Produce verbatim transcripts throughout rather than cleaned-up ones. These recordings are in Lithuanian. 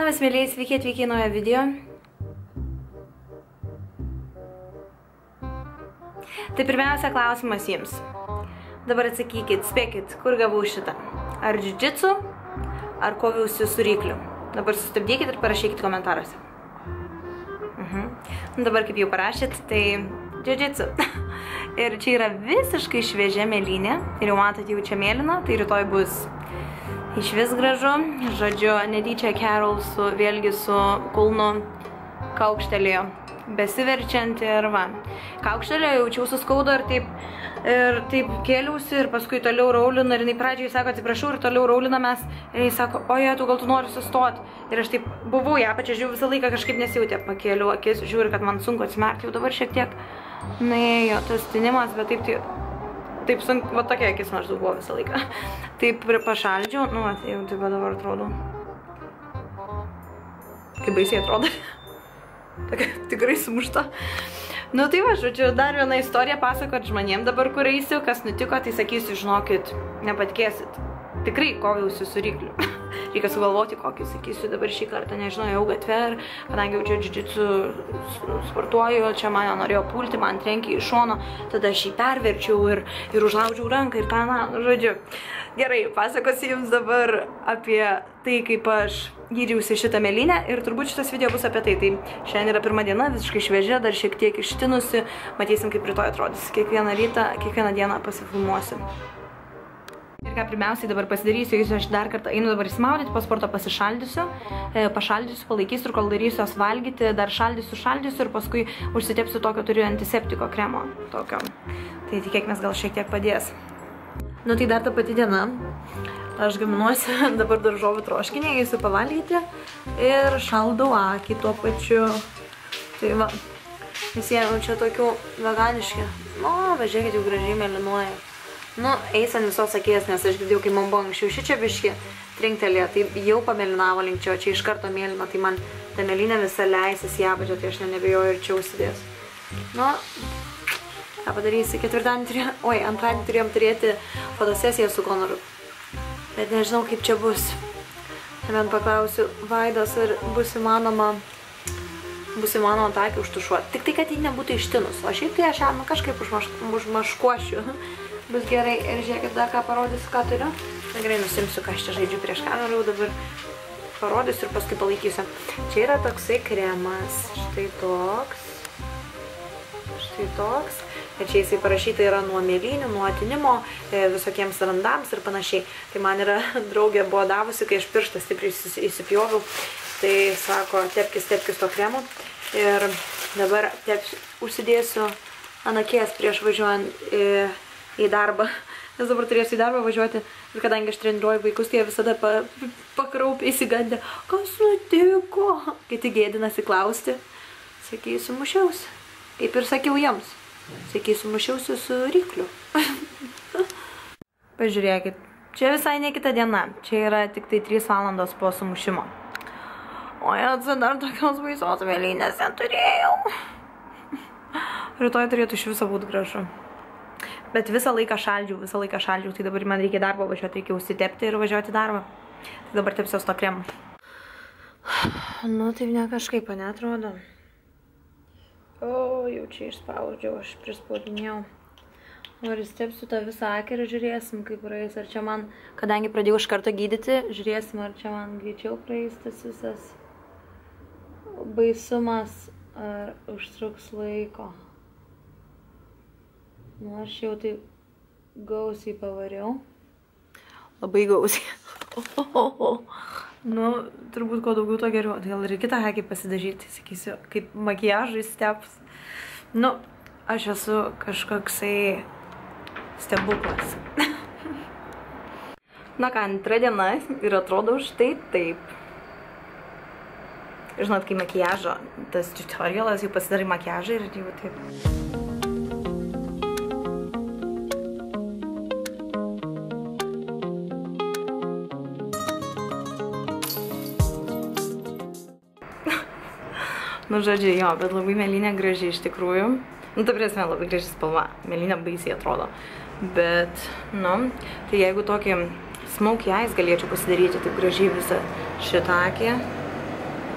Labas, mėlyjei, sveiki atvykę į naują video. Tai pirmiausia klausimas jums. Dabar atsakykit, spėkit, kur gavau šitą. Ar džiudžitsu, ar koviausi su rykliu. Dabar sustabdykit ir parašykit komentaruose. Mhm. Dabar kaip jau parašyt, tai džiudžitsu. Ir čia yra visiškai šviežia mėlynė. Ir jau matot, jau čia mėlyna, tai rytoj bus iš vis gražu. Žodžiu, netyčia Carol su, vėlgi su kulnu kaukštelėjo, besiverčiant ir va. Kaukštelėjo, jaučiau suskaudo ir taip, ir taip kėliausi ir paskui toliau raulina ir jinai pradžiai sako, atsiprašau, ir toliau raulina mes. Ir jinai sako, oje, tu gal tu nori sustoti. Ir aš taip buvau ją pačią, žiūrėjau visą laiką kažkaip nesijautė. Pakėliau akis, žiūriu, kad man sunku atsimerkti. Jau dabar šiek tiek nuėjo tas tinimas, bet taip, taip, taip sunku, va tokia akis nors buvo visą laiką. Taip pašaldžiau, nu, va, jau taip dabar atrodo. Kaip baisiai atrodo. Tokia tikrai sumušta. Nu tai va, žodžiu, dar vieną istoriją pasakot žmonėm dabar, kur eisiu, kas nutiko, tai sakysiu, žinokit, nepatikėsit. Tikrai koviausi su rykliu. Reikia sugalvoti, kokį sakysiu dabar šį kartą, nežinau, jau gatvę, kadangi jau čia džiudžitsu sportuoju, čia mane norėjo pulti, man trenkė iš šono, tada aš jį perverčiau ir, ir užlaužiau ranką ir ką, na, žodžiu. Gerai, pasakosiu jums dabar apie tai, kaip aš gyriausi šitą mėlynę ir turbūt šitas video bus apie tai. Tai šiandien yra pirma diena, visiškai šviežia, dar šiek tiek ištinusi, matysim, kaip rytoj atrodys. Kiekvieną rytą, kiekvieną dieną pasifilmuosiu. Ir ką pirmiausiai dabar pasidarysiu, jeigu aš dar kartą einu dabar įsimaudyti, po sporto pasišaldysiu, pašaldysiu, palaikysiu ir kol darysiu jos valgyti, dar šaldysiu, šaldysiu ir paskui užsitepsiu tokio, turiu antiseptiko kremo tokio. Tai tikėkimės gal šiek tiek padės. Nu tai dar ta pati diena, aš gaminuosi dabar daržovių troškinį, eisiu pavalgyti ir šaldau akį tuo pačiu. Tai va, visiems čia tokių veganiški, nu, važiuokit, jau gražiai mėlynuoja. Nu, eis ant visos akies, nes aš girdėjau, kai man buvo anksčiau šičia biški trinktelė, tai jau pamėlynavo linkčio, čia iš karto mėlyna, tai man ta mėlynė visa leisis į apačią, tai aš nebejoju ir čia užsidės. Nu, ką padarysi, ketvirtadienį turėjom, oi, antradienį turėjom turėti fotosesiją su Konoru, bet nežinau, kaip čia bus. Nebent paklausiu Vaidos, ar bus įmanoma, bus įmanoma tą akį užtušuoti. Tik tai, kad jį nebūtų ištinus, o šiaip tai aš ją kažkaip užmaškuošiu. Bus gerai ir žiūrėkit, dar ką parodysiu, ką turiu. Na gerai, nusimsiu, ką aš čia žaidžiu prieš kamerą, jau dabar parodysiu ir paskui palaikysiu. Čia yra toksai kremas, štai toks, štai toks. Ir čia jisai parašyta yra nuo mėlynių, nuo atinimo, visokiems randams ir panašiai. Tai man yra draugė buvo davusi, kai aš pirštą stipriai įsipjoviau, tai sako, tepkis, tepkis to kremo. Ir dabar tepsiu, užsidėsiu ant akies prieš važiuojant į į darbą, nes dabar turėsiu į darbą važiuoti ir kadangi aš treniruoju vaikus, tai jie visada pa, pakraupia įsigandę, kas nutiko? Kai tik gėdinasi klausti, sakysiu, mušiausi. Kaip ir sakiau jiems, sakysiu, mušiausi su rykliu. Pažiūrėkit, čia visai ne kita diena, čia yra tik tai trys valandos po sumušimo. O jie dar tokios baisos mėlynės neturėjau. Rytoj turėtų iš viso būti gražu. Bet visą laiką šaldžiau, visą laiką šaldžiau, tai dabar man reikia darbą važiuoti, reikia užsitepti ir važiuoti darbą. Tai dabar tepsiuos to kremu. Nu, taip ne kažkaip, neatrodo. O, jau čia išspaudžiau, aš prispaudinėjau. Noriu stepsiu tą visą akį ir žiūrėsim, kaip praeis. Ar čia man, kadangi pradėjau iš karto gydyti, žiūrėsim, ar čia man greičiau praeis tas visas baisumas, ar užtruks laiko. Nu, aš jau taip gausiai pavariau. Labai gausiai. Nu, turbūt kuo daugiau to geriau. Gal ir kitą akį pasidažyti, sakysiu, kaip makiažui steps. Nu, aš esu kažkoksai stebuklas. Na ką, antra diena ir atrodo štai taip. Žinot, kai makiažo, tas tutorialas, jau pasidarai makiažą ir jau taip. Nu, žodžiu, jo, bet labai mėlynė graži iš tikrųjų. Nu, ta prasme, labai graži spalva. Mėlynė baisiai atrodo. Bet, nu, tai jeigu tokį smokey eyes galėčiau pasidaryti taip gražiai visą šitą akį,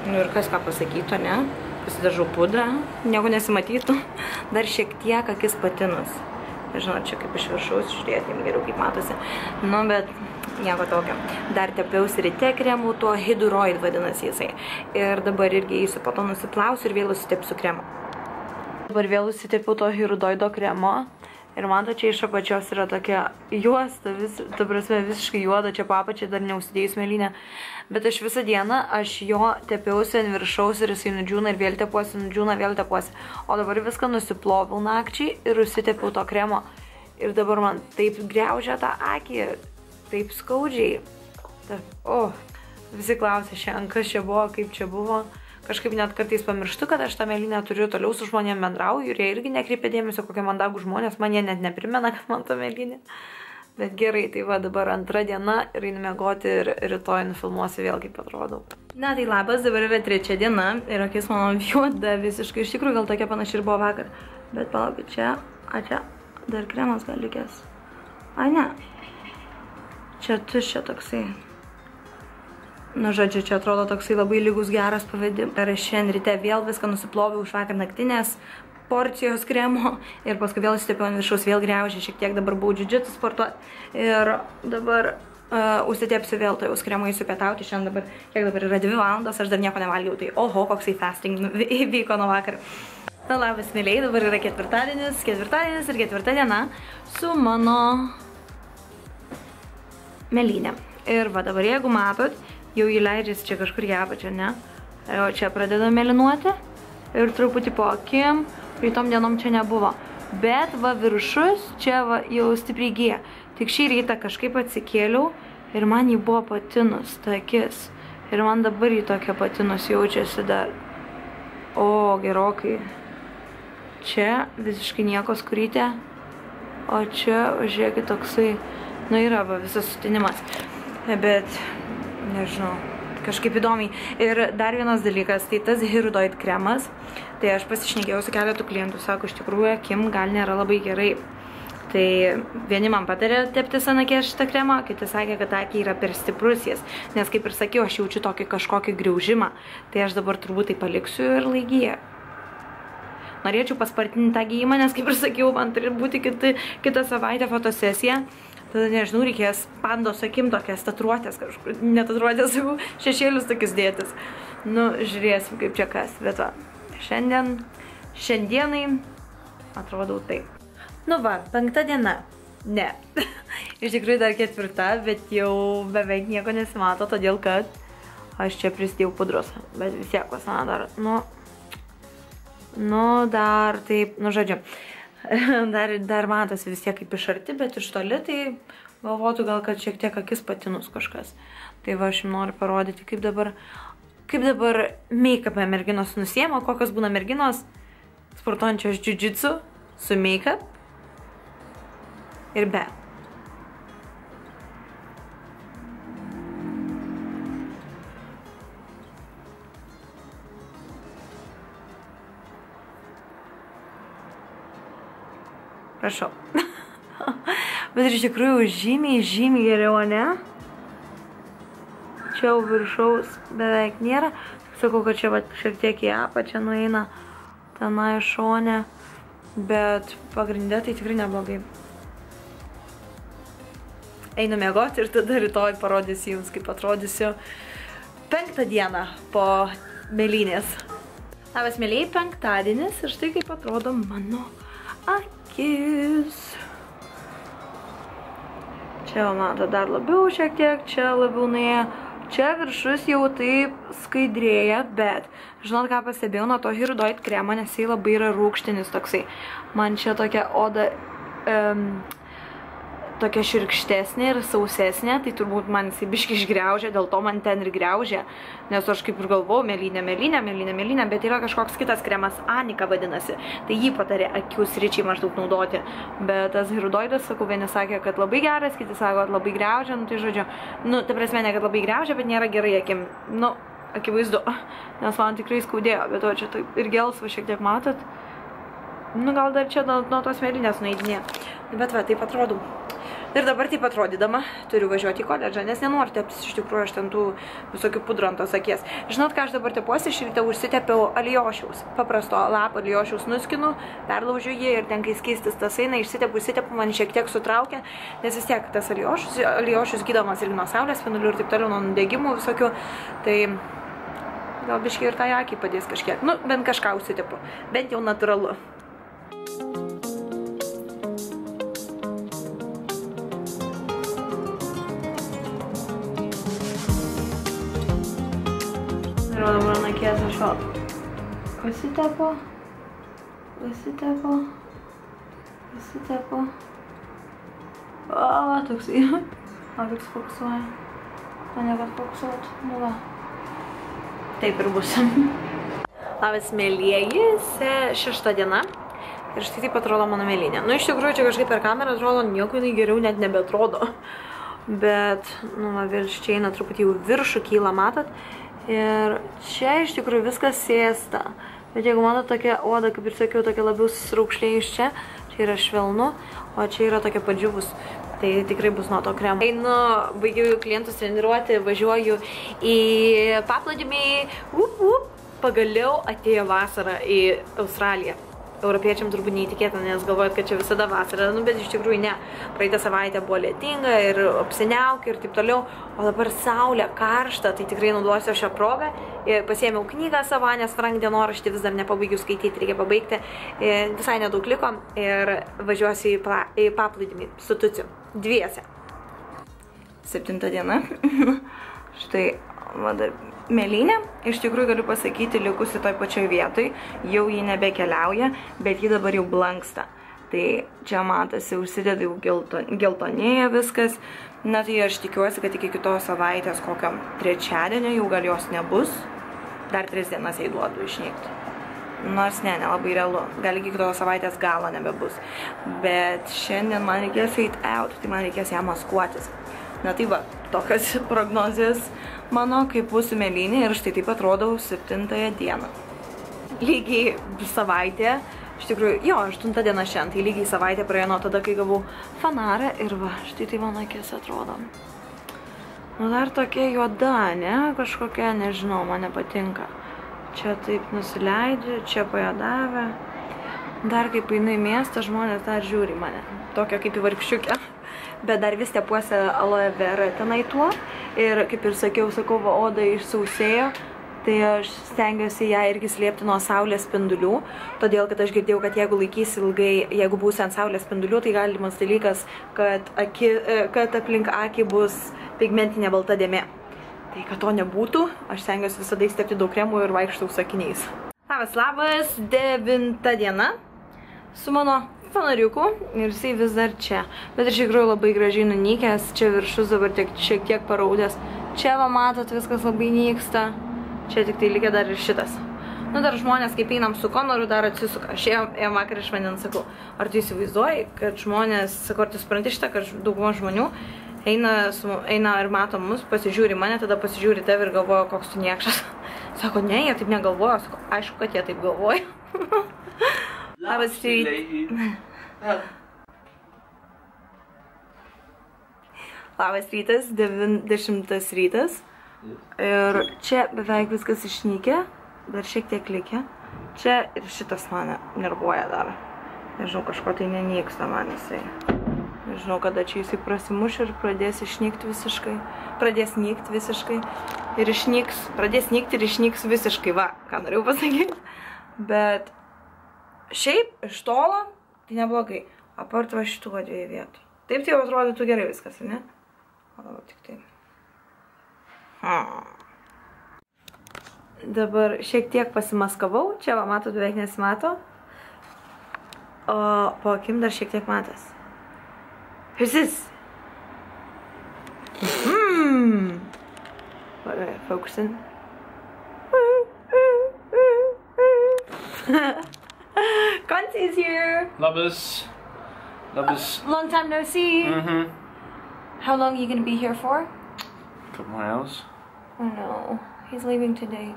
Nu ir kas ką pasakytų, ne? Pasidažau pudrą, nieko nesimatytų. Dar šiek tiek akis patinus. Nežinau, čia kaip iš viršaus, žiūrėti, geriau kaip matosi. Nu, bet nieko tokio. Dar tepiausi ryte kremu, tuo Hiduroid vadinasi jisai. Ir dabar irgi eisiu, po to nusiplausiu ir vėl užsitepsiu kremo. Dabar vėl užsitepiau to Hiduroido kremo. Ir man to čia iš apačios yra tokia juosta, vis, ta prasme visiškai juoda, čia papačia dar neusidėjus mėlynę. Bet aš visą dieną, aš jo tepiausi ant viršaus ir jisai nudžiūna ir vėl tepuosi, nudžiūna, vėl tepuosi. O dabar viską nusiploviau nakčiai ir užsitepiau to kremo. Ir dabar man taip griaužia tą akį, taip skaudžiai. Taip, o, visi klausė šiandien, kas čia buvo, kaip čia buvo. Kažkaip net kartais pamirštu, kad aš tą mėlynę turiu, toliau su žmonėm bendrauju ir jie irgi nekreipia dėmesio, kokie mandagų žmonės, man jie net neprimena, kad man tą mėlynę. Bet gerai, tai va dabar antra diena ir einu miegoti ir rytoj nufilmuosiu vėl, kaip atrodau. Na tai labas, dabar yra trečia diena ir akis mano juoda visiškai, iš tikrųjų gal tokia panaši ir buvo vakar. Bet palaukit, čia, a čia, dar kremas gal likęs. A ne, čia tuščia toksai. Nu, žodžiu, čia atrodo toksai labai lygus geras pavedimas. Ir šiandien ryte vėl viską nusiploviau iš vakar naktinės porcijos kremo ir paskui vėl įsitepiau ant viršaus, vėl griaužė, šiek tiek dabar buvau džiudžitsu sportuoti. Ir dabar uh, užsitepsiu vėl to jau kremo įsiu pietauti. Šiandien dabar, kiek dabar yra dvi valandos, aš dar nieko nevalgiau, tai oho, koksai fasting vyko nuo vakar. Na, labas, mėliai, dabar yra ketvirtadienis, ketvirtadienis ir ketvirta diena su mano mėlynė. Ir va dabar, jeigu matot, jau įleidžiasi čia kažkur į apačią, ne? O čia pradeda mėlynuoti ir truputį po akim, rytom dienom čia nebuvo. Bet va viršus čia va jau stipriai gyja. Tik šį rytą kažkaip atsikėliau ir man jį buvo patinus, ta akis. Ir man dabar jį tokia patinus jaučiasi dar. O, gerokai. Čia visiškai nieko skurytė. O čia, žiūrėkit, toksai, nu yra va visas sutinimas. Bet nežinau, kažkaip įdomiai. Ir dar vienas dalykas, tai tas Hirudoid kremas, tai aš pasišnekėjau su keletu klientų, sako, iš tikrųjų, akim gal nėra labai gerai. Tai vieni man patarė teptis ant akies šitą kremą, kiti sakė, kad akiai yra per stiprus jis, nes kaip ir sakiau, aš jaučiu tokį kažkokį griaužimą, tai aš dabar turbūt tai paliksiu ir laikyje. Norėčiau paspartinti tą gijimą, nes kaip ir sakiau, man turi būti kiti, kitą savaitę fotosesija. Tada, nežinau, reikės pandos akim tokias tatuiruotės kažkur, netatuiruotės, šešėlius tokius dėtis. Nu, žiūrėsim, kaip čia kas. Bet va, šiandien, šiandienai atrodau taip. Nu va, penkta diena. Ne. Iš tikrųjų dar ketvirta, bet jau beveik nieko nesimato, todėl kad aš čia prisidėjau pudros. Bet vis tiek, kas man dar, nu, nu, dar taip, nu, žodžiu. Dar, dar matosi vis tiek kaip iš arti, bet iš toli tai galvotų gal, kad šiek tiek akis patinus kažkas. Tai va, aš jums noriu parodyti, kaip dabar, kaip dabar make-up'e merginos nusiema, kokios būna merginos sportuojančios džiudžitsu su make-up ir be. Prašau. Bet iš tikrųjų žymiai, žymiai geriau, ne? Čia jau viršaus beveik nėra. Sakau, kad čia va, šiek tiek į apačią nueina tenai šone. Bet pagrindė tai tikrai neblogai. Einu miegoti ir tada rytoj parodysiu jums, kaip atrodysiu penktą dieną po mėlynės. Labas, mėlyjei, penktadienis ir štai kaip atrodo mano akis. Čia, mato, dar labiau šiek tiek, čia labiau nuėjo. Čia viršus jau taip skaidrėja, bet žinot, ką pastebėjau nuo to Hirudoid kremo, nes jis labai yra rūgštinis toksai. Man čia tokia oda um, tokia širkštesnė ir sausesnė, tai turbūt man jisai biškį išgriaužia, dėl to man ten ir griaužia, nes aš kaip ir galvau, mėlynė, mėlynė, mėlynė, mėlynė, bet yra kažkoks kitas kremas, Anika vadinasi, tai jį patarė akių sričiai maždaug naudoti, bet tas Hirudoidas, sakau, vieni sakė, kad labai geras, kiti sako, kad labai griaužia, nu tai žodžiu, nu, ta prasme, ne, kad labai griaužia, bet nėra gerai akim, nu, akivaizdu, nes man tikrai skaudėjo, bet o čia taip ir gelsva šiek tiek matot, nu, gal dar čia nuo, nuo tos mėlynės nueidinė, bet va, taip atrodau. Ir dabar taip atrodydama turiu važiuoti į koledžą, nes nenoriu teptis iš tikrųjų aš ten tų visokių pudrų ant tos akies. Žinot, ką aš dabar tepuosi, iš ryto užsitepiau alijošiaus, paprasto lapo alijošiaus nuskinu, perlaužiu jį ir ten kai skystis tas eina, išsitepu, išsitepu, man šiek tiek sutraukia, nes vis tiek tas alijošius, alijošius gydomas ir nuo saulės spindulių ir taip toliau, nuo nudegimų visokių, tai gal biškiai ir tai akį padės kažkiek, nu, bent kažką užsitepu, bent jau natūralu. Ir dabar nakės aš vėl pasitepu, pasitepu, pasitepu. O, toksai, o toks fokusuoja, mane kad fokusuot, nu va. Taip ir bus. Labas, mėlieji, šešta diena. Ir štai taip atrodo mano mėlynė. Nu, iš tikrųjų, čia kažkaip per kamerą atrodo, nieko jinai geriau net nebeatrodo. Bet, nu, va, virš čia eina truputį jau viršų kyla, matot. Ir čia iš tikrųjų viskas sėsta. Bet jeigu mano tokia oda, kaip ir sakiau, tokia labiau susiraukšlėjus čia, čia yra švelnu, o čia yra tokia padžiūvus. Tai tikrai bus nuo to kremo. Einu, baigiau klientus treniruoti, važiuoju į paplūdimį. Up, up. Pagaliau atėjo vasara į Australiją. Europiečiam turbūt neįtikėtina, nes galvojat, kad čia visada vasara, nu, bet iš tikrųjų ne. Praeitą savaitę buvo lietinga ir apsiniaukia ir taip toliau, o dabar saulė karšta, tai tikrai naudosiu šią progą. Pasiėmiau knygą savo, nes Frank dienoraštį vis dar nepabaigiu skaityti, reikia pabaigti. Visai nedaug liko ir važiuosiu į, pla, į paplūdimį su Tuciu, dviese. Septinta diena. Štai, va dar mėlynė, iš tikrųjų galiu pasakyti, likusi toj pačioj vietoj, jau ji nebekeliauja, bet ji dabar jau blanksta. Tai čia matosi, užsideda jau geltonėja viskas. Na tai aš tikiuosi, kad iki kitos savaitės kokio trečiadienio jau gal jos nebus. Dar tris dienas jai duodu išnykti. Nors ne, nelabai realu. Gal iki kitos savaitės galo nebebus. Bet šiandien man reikės eiti out, tai man reikės ją maskuotis. Na tai va, tokios prognozijos mano, kaip būsiu mėlynė ir štai taip atrodau septintąją dieną. Lygiai savaitė, iš tikrųjų, jo, aštunta diena šiandien, tai lygiai savaitė praėjo nuo tada, kai gavau fanarą ir va, štai tai mano akis atrodo. Nu dar tokia juoda, ne, kažkokia, nežinau, man nepatinka. Čia taip nusileidžiu, čia pajodavę. Dar kaip einu į miestą, žmonės dar žiūri mane, tokia kaip į vargšiukę. Bet dar vis tepuosi aloe vera tenai tuo. Ir kaip ir sakiau, sakau, va, oda išsausėjo, tai aš stengiuosi ją irgi slėpti nuo saulės spindulių. Todėl, kad aš girdėjau, kad jeigu laikysi ilgai, jeigu būsi ant saulės spindulių, tai galimas dalykas, kad, aki, kad aplink akį bus pigmentinė balta dėmė. Tai kad to nebūtų, aš stengiuosi visada įstepti daug kremų ir vaikštau sakiniais. Labas, labas, devinta diena su mano fanariuku ir jisai vis dar čia. Bet iš tikrųjų labai gražiai nunykęs, čia viršus dabar tiek, šiek tiek paraudęs. Čia va matot, viskas labai nyksta. Čia tik tai likę dar ir šitas. Nu dar žmonės, kaip einam su Konoru, dar atsisuka. Aš ėjom vakar iš vandens, sakau, ar tu įsivaizduoji, kad žmonės, sakau, ar tu supranti šitą, kad dauguma žmonių eina, su, eina ir mato mus, pasižiūri mane, tada pasižiūri tave ir galvoja, koks tu niekšas. Sako, ne, jie taip negalvoja. Sako, aišku, kad jie taip galvoja. Labas rytas. Labas rytas, dešimtas rytas. Ir čia beveik viskas išnykę, dar šiek tiek likę. Čia ir šitas mane nervuoja dar. Nežinau, kažko tai nenyksta man jisai. Nežinau, kada čia jisai prasimuš ir pradės išnykti visiškai. Pradės nykti visiškai. Ir išnyks, pradės nykti ir išnyks visiškai. Va, ką norėjau pasakyti. Bet šiaip, iš tolo, tai neblogai. Apart va šituo dviejų vietų. Taip tai jau atrodytų gerai viskas, ne? O dabar tik taip. Hmm. Dabar šiek tiek pasimaskavau. Čia, va, matot, beveik nesimato. O po akim dar šiek tiek matas. Who's this? Hmm. Focusing. Conti is here. Labas. Labas. Uh, long time no see. Mm-hmm. How long are you gonna be here for? A couple more hours. Oh no, he's leaving today.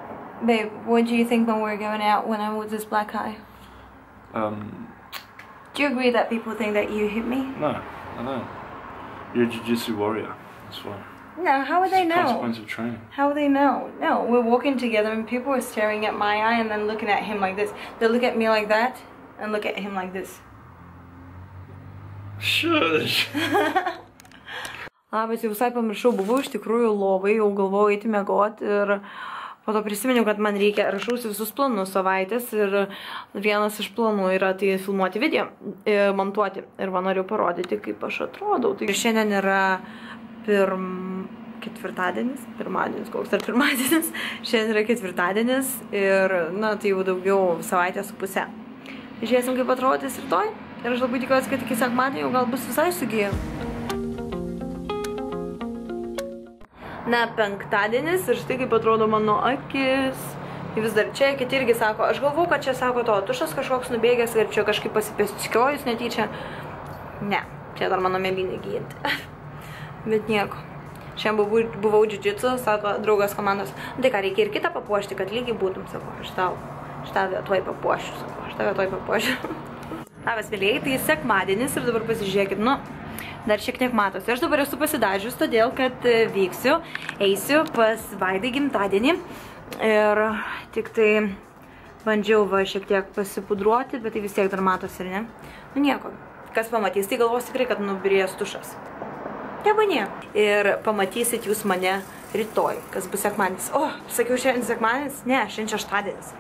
Babe, what do you think when we're going out when I'm with this black guy? Um, Do you agree that people think that you hit me? No, I don't. You're a jiu-jitsu warrior. That's why. No, how would they know? Consequence of training. How would they know? No, we're walking together and people were staring at my eye and then looking at him like this. They look at me like that and look at him like this. Shush. Labas, jau visai pamiršau, buvau iš tikrųjų lovai, jau galvojau eiti miegoti ir po to prisiminiau, kad man reikia, rašausi visus planus savaitės ir vienas iš planų yra tai filmuoti video, montuoti ir man noriu parodyti, kaip aš atrodau. Tai šiandien yra pirm... ketvirtadienis, pirmadienis, koks ar pirmadienis, šiandien yra ketvirtadienis ir, na, tai jau daugiau savaitės su pusė. Žiūrėsim, kaip atrodys rytoj ir aš labai tikiuosi, kad iki sekmadienio jau gal bus visai sugiję. Na, penktadienis ir štai kaip atrodo mano akis. Vis dar čia, kiti irgi sako, aš galvau, kad čia sako to, tušas kažkoks nubėgęs ir čia kažkaip pasipėskiojus netyčia. Ne, čia dar mano mėlynė gyjantį. Bet nieko. Šiandien buvau, buvau jiu-jitsu, sako draugas komandos, tai ką, reikia ir kitą papuošti, kad lygiai būtum, sako, aš tau, aš tave tuoj papuošiu, sako, aš tave tuoj papuošiu. Labas, mėlėjai, tai sekmadienis ir dabar pasižiūrėkit, nu, dar šiek tiek matosi. Aš dabar esu pasidažius, todėl, kad vyksiu, eisiu pas Vaidą gimtadienį ir tik tai bandžiau va šiek tiek pasipudruoti, bet tai vis tiek dar matosi, ir ne? Nu nieko, kas pamatys, tai galvos tikrai, kad nubirėjęs tušas. Teba nie. Ir pamatysit jūs mane rytoj, kas bus sekmadienis. O, sakiau šiandien sekmadienis? Ne, šiandien šeštadienis.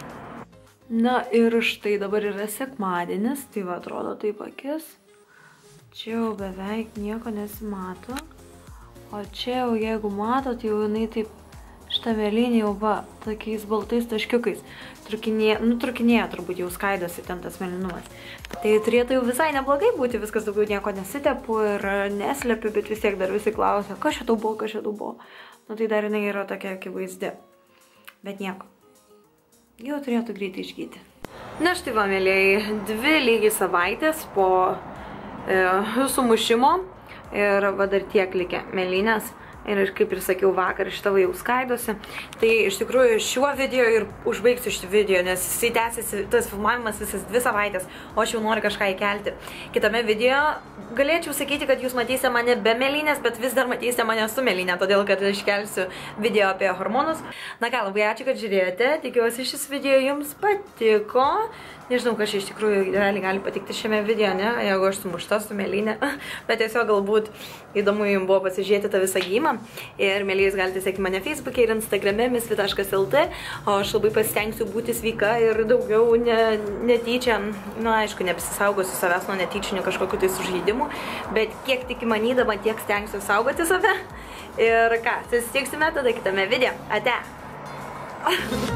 Na ir štai dabar yra sekmadienis, tai va atrodo taip akis. Čia jau beveik nieko nesimato. O čia jau jeigu matot, jau jinai taip, šitą mėlynį jau va, tokiais baltais taškiukais. Trukinėje, nu trukinėje turbūt jau skaidosi ten tas mėlynumas. Tai turėtų jau visai neblogai būti, viskas daugiau nieko nesitepu ir neslepiu, bet vis tiek dar visi klausia, kas čia tau buvo, kas čia tau buvo. Nu tai dar jinai yra tokia akivaizdi. Bet nieko. Jau turėtų greitai išgyti. Na štai va, mėlėjai, dvi lygiai savaitės po e, sumušimo ir va dar tiek likę mėlynės. Ir kaip ir sakiau vakar, šitą jau skaidosi. Tai iš tikrųjų šiuo video ir užbaigsiu šitą video, nes jisai tęsiasi, tas filmavimas visas dvi savaitės, o aš jau noriu kažką įkelti. Kitame video galėčiau sakyti, kad jūs matysite mane be mėlynės, bet vis dar matysite mane su mėlynė, todėl kad aš kelsiu video apie hormonus. Na ką, labai ačiū, kad žiūrėjote. Tikiuosi šis video jums patiko. Nežinau, kas iš tikrųjų realiai gali patikti šiame video, ne, jeigu aš sumušta su mėlynė. Bet tiesiog galbūt įdomu jums buvo pasižiūrėti tą visą gijimą. Ir mėlėjus galite sekti mane Facebook'e ir Instagram'e misvi taškas lt. O aš labai pasistengsiu būti sveika ir daugiau ne, netyčia, na aišku, nepasisaugosiu savęs nuo netyčinių kažkokių tai sužeidimų. Bet kiek tik įmanydama, tiek stengsiu saugoti save. Ir ką, susitiksime tada kitame video. Ate!